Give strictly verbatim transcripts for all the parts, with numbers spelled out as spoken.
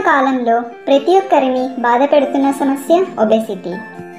కాలంలో ప్రతి ఒక్కరిని బాధ పెడుతున్న సమస్య ఒబెసిటీ.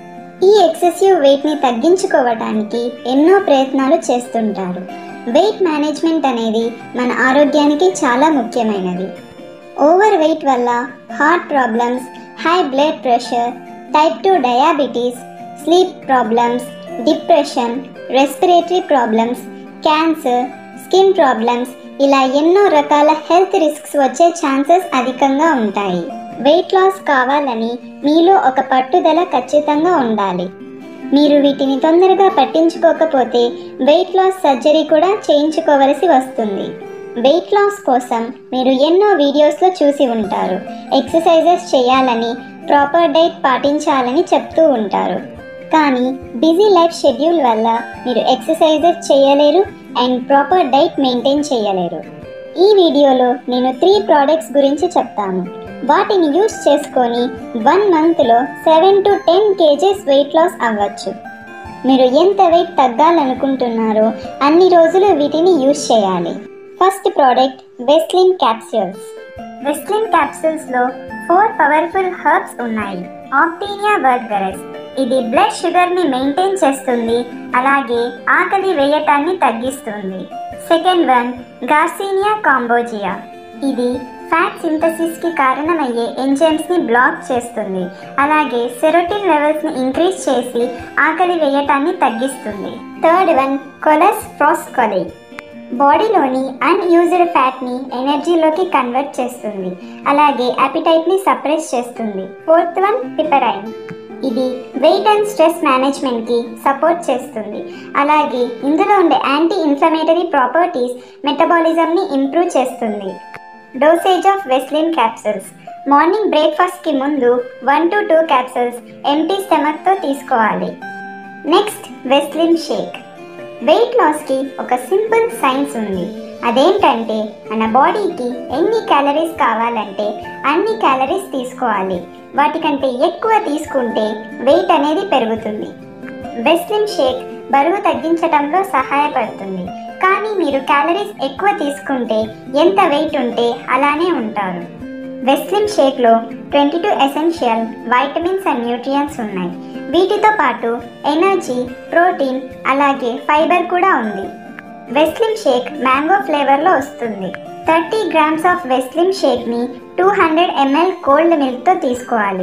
ఈ ఎక్సెసివ్ వెయిట్ని తగ్గించుకోవడానికి ఎన్నో ప్రయత్నాలు చేస్తుంటారు. వెయిట్ మేనేజ్మెంట్ అనేది మన ఆరోగ్యానికి చాలా ముఖ్యమైనది. ఓవర్ వెయిట్ వల్ల heart problems, high blood pressure, type two diabetes, sleep problems, depression, respiratory problems, cancer, skin problems ఇలా ఎన్నో రకాల హెల్త్ రిస్క్స్ వచ్చే ఛాన్సెస్ అధికంగా ఉంటాయి. వెయిట్ లాస్ కావాలని మీలో ఒక పట్టుదల ఖచ్చితంగా ఉండాలి. మీరు వీటిని తొందరగా పట్టించుకోకపోతే వెయిట్ లాస్ సర్జరీ కూడా చేయించుకోవలసి వస్తుంది. వెయిట్ లాస్ కోసం మీరు ఎన్నో వీడియోస్లో చూసి ఉంటారు. ఎక్సర్సైజెస్ చేయాలని, ప్రాపర్ డైట్ పాటించాలని చెప్తూ ఉంటారు. కానీ బిజీ లైఫ్ షెడ్యూల్ వల్ల మీరు ఎక్సర్సైజెస్ చేయలేరు అండ్ ప్రాపర్ డైట్ మెయింటైన్ చేయలేరు. ఈ వీడియోలో నేను త్రీ ప్రోడక్ట్స్ గురించి చెప్తాను. వాటిని యూస్ చేసుకొని వన్ మంత్లో seven to ten kgs weight loss అవ్వచ్చు. మీరు ఎంత వెయిట్ తగ్గాలనుకుంటున్నారో అన్ని రోజులు వీటిని యూస్ చేయాలి. ఫస్ట్ ప్రోడక్ట్ వెస్లిన్ క్యాప్సూల్స్. వెస్లిన్ క్యాప్సూల్స్లో ఫోర్ పవర్ఫుల్ హర్బ్స్ ఉన్నాయి. ఆక్టీనియా బర్గరస్ ఇది బ్లడ్ షుగర్ని మెయింటైన్ చేస్తుంది, అలాగే ఆకలి వేయటాన్ని తగ్గిస్తుంది. Second one garcinia cambogia. ఇది ఫ్యాట్ సింథసిస్కి కారణమయ్యే ఎంజైమ్స్ని బ్లాక్ చేస్తుంది, అలాగే సెరోటిన్ లెవెల్స్ని ఇంక్రీజ్ చేసి ఆకలి వేయటాన్ని తగ్గిస్తుంది. Third one coleus forskohlii. బాడీలోని అన్యూజ్డ్ ఫ్యాట్ని ఎనర్జీలోకి కన్వర్ట్ చేస్తుంది, అలాగే అపిటైట్ని సప్రెస్ చేస్తుంది. Fourth one piperine. ఇది వెయిట్ అండ్ స్ట్రెస్ మేనేజ్మెంట్కి సపోర్ట్ చేస్తుంది, అలాగే ఇందులో ఉండే యాంటీ ఇన్ఫ్లమేటరీ ప్రాపర్టీస్ మెటబాలిజంని ఇంప్రూవ్ చేస్తుంది. Dosage of Weslin capsules. Morning బ్రేక్ఫాస్ట్కి ముందు one to two capsules empty స్టమక్తో తీసుకోవాలి. నెక్స్ట్ వెస్లిన్ షేక్. వెయిట్ లాస్కి ఒక సింపుల్ సైన్స్ ఉంది. అదేంటంటే మన బాడీకి ఎన్ని క్యాలరీస్ కావాలంటే అన్ని క్యాలరీస్ తీసుకోవాలి. వాటికంటే ఎక్కువ తీసుకుంటే వెయిట్ అనేది పెరుగుతుంది. వెస్లిన్ షేక్ బరువు తగ్గించడంలో సహాయపడుతుంది, కానీ మీరు క్యాలరీస్ ఎక్కువ తీసుకుంటే ఎంత వెయిట్ ఉంటే అలానే ఉంటారు. వెస్లిన్ షేక్లో twenty two essential vitamins and nutrients ఉన్నాయి. వీటితో పాటు ఎనర్జీ, ప్రోటీన్, అలాగే ఫైబర్ కూడా ఉంది. వెస్లిన్ షేక్ మ్యాంగో ఫ్లేవర్లో వస్తుంది. థర్టీ గ్రామ్స్ ఆఫ్ వెస్లిన్ షేక్ని టూ హండ్రెడ్ ఎంఎల్ కోల్డ్ మిల్క్తో తీసుకోవాలి.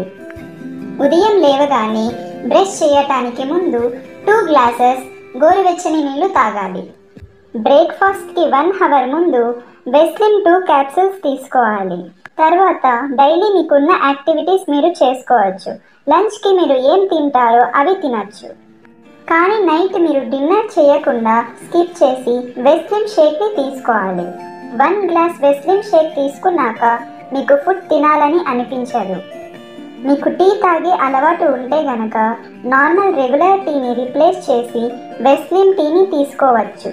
ఉదయం లేవగానే బ్రష్ చేయటానికి ముందు టూ గ్లాసెస్ గోరువెచ్చని నీళ్లు తాగాలి. బ్రేక్ఫాస్ట్కి వన్ అవర్ ముందు వెస్లిన్ టూ క్యాప్సూల్స్ తీసుకోవాలి. తర్వాత డైలీ మీకున్న యాక్టివిటీస్ మీరు చేసుకోవచ్చు. లంచ్కి మీరు ఏం తింటారో అవి తినచ్చు. కానీ నైట్ మీరు డిన్నర్ చేయకుండా స్కిప్ చేసి వెస్లిన్ షేక్ని తీసుకోవాలి. వన్ గ్లాస్ వెస్లిన్ షేక్ తీసుకున్నాక మీకు ఫుడ్ తినాలని అనిపించదు. మీకు టీ తాగే అలవాటు ఉంటే గనక నార్మల్ రెగ్యులర్ టీని రీప్లేస్ చేసి వెస్లిన్ టీని తీసుకోవచ్చు.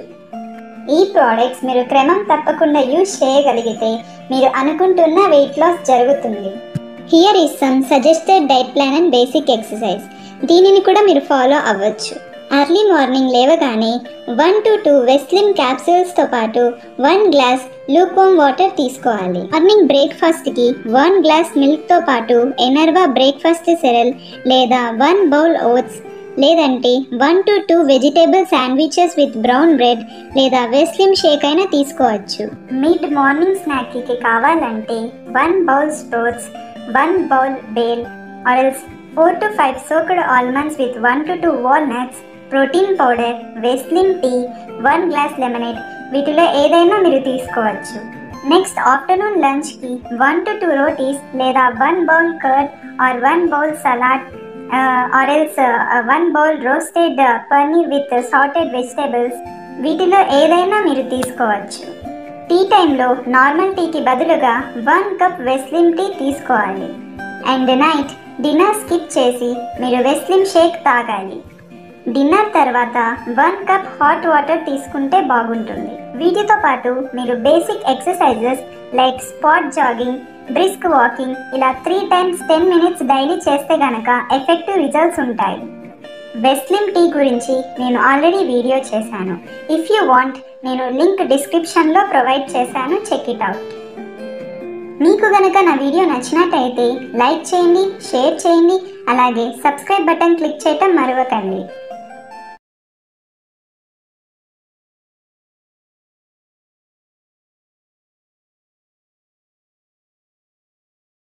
ఈ ప్రోడక్ట్స్ మీరు క్రమం తప్పకుండా యూజ్ చేయగలిగితే మీరు అనుకుంటున్న వెయిట్ లాస్ జరుగుతుంది. Here is some suggested diet plan and basic exercise. దీనిని కూడా మీరు ఫాలో అవ్వచ్చు. ఎర్లీ మార్నింగ్ లేవగానే వన్ టు టూ వెస్లిన్ క్యాప్సూల్స్తో పాటు వన్ గ్లాస్ లూక్వామ్ వాటర్ తీసుకోవాలి. మార్నింగ్ బ్రేక్ఫాస్ట్కి వన్ గ్లాస్ మిల్క్తో పాటు ఎనర్వా బ్రేక్ఫాస్ట్ సెరల్ లేదా వన్ బౌల్ ఓట్స్, లేదంటే one to two vegetable sandwiches with brown bread లేదా వెస్లిన్ షేక్ అయినా తీసుకోవచ్చు. మిడ్ మార్నింగ్ స్నాక్కి కావాలంటే one bowl sprouts, one bowl బేల్ ఆయిల్స్, four to five soaked almonds with one to two walnuts, protein powder, Weslin tea, one glass lemonade, వీటిలో ఏదైనా మీరు తీసుకోవచ్చు. నెక్స్ట్ ఆఫ్టర్నూన్ లంచ్కి వన్ టు టూ రోటీస్ లేదా one bowl curd or one bowl salad or else one bowl roasted paneer with sauteed vegetables, వీటిలో ఏదైనా మీరు తీసుకోవచ్చు. టీ టైంలో నార్మల్ టీకి బదులుగా వన్ కప్ వెస్లిన్ టీ తీసుకోవాలి. అండ్ నైట్ డిన్నర్ స్కిప్ చేసి మీరు వెస్లిన్ షేక్ తాగాలి. డిన్నర్ తర్వాత వన్ కప్ హాట్ వాటర్ తీసుకుంటే బాగుంటుంది. వీటితో పాటు మీరు basic exercises like spot jogging, brisk walking ఇలా three times ten minutes daily చేస్తే గనక ఎఫెక్టివ్ రిజల్ట్స్ ఉంటాయి. వెస్లిన్ టీ గురించి నేను ఆల్రెడీ వీడియో చేశాను. ఇఫ్ యూ వాంట్ నేను లింక్ డిస్క్రిప్షన్లో ప్రొవైడ్ చేశాను, చెక్ ఇట్ అవుట్. మీకు గనక నా వీడియో నచ్చినట్టయితే లైక్ చేయండి, షేర్ చేయండి, అలాగే సబ్స్క్రైబ్ బటన్ క్లిక్ చేయటం మరవకండి.